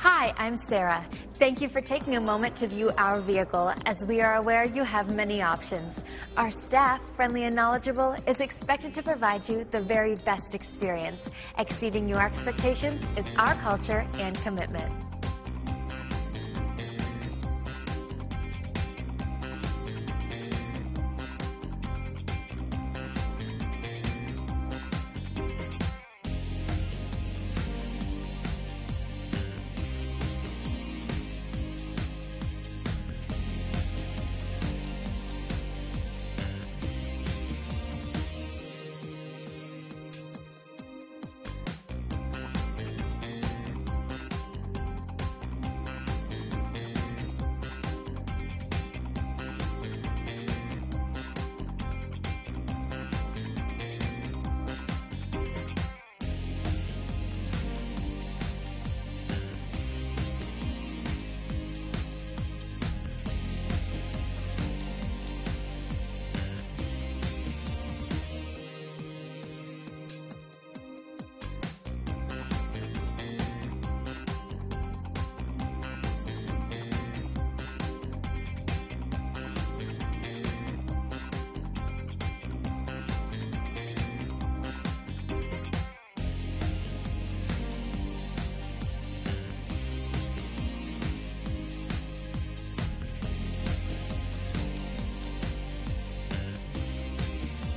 Hi, I'm Sarah. Thank you for taking a moment to view our vehicle, as we are aware you have many options. Our staff, friendly and knowledgeable, is expected to provide you the very best experience. Exceeding your expectations is our culture and commitment.